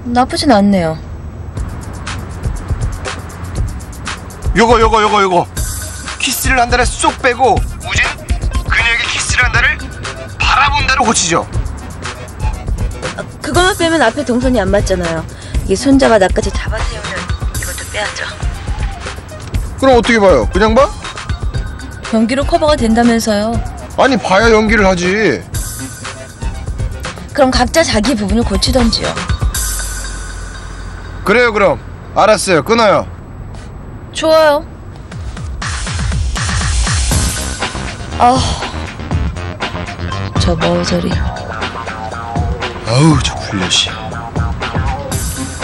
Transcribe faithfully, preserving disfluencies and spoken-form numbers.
나쁘진 않네요. 요거 요거 요거 요거 키스를 한다를 쏙 빼고 우진 그녀에게 키스를 한다를 바라본다로 고치죠. 아, 그것만 빼면 앞에 동선이 안 맞잖아요. 이게 손잡아 나까지 잡아 세우면 이것도 빼야죠. 그럼 어떻게 봐요? 그냥 봐? 연기로 커버가 된다면서요. 아니 봐야 연기를 하지. 그럼 각자 자기 부분을 고치던지요. 그래요 그럼 알았어요. 끊어요. 좋아요. 아, 저 머저리. 아우 저 굴려씨.